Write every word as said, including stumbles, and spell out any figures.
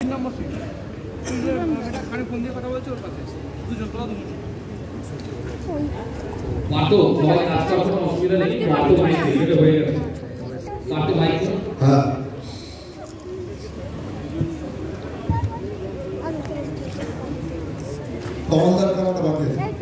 নম্বর seat এটা খানে phone দিয়ে কথা বলছে ওর পাশে দুজন তোলা দুজন মাতো সবাই কাজ করার কোনো অসুবিধা নেই মাতো মাইক রেডি হয়ে গেছে মাতো মাইক হ্যাঁ কমান্ডার কমান্ডার বাকি